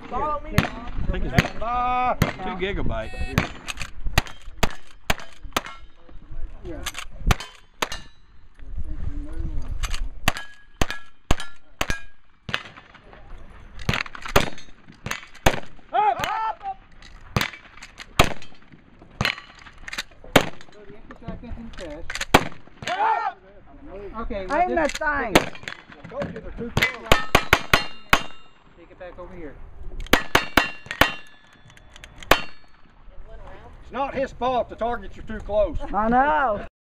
Follow me. I think it's 2 gigabyte. Yeah. Okay, well, Aim that thing. Take it back over here. It's not his fault the targets are too close. I know.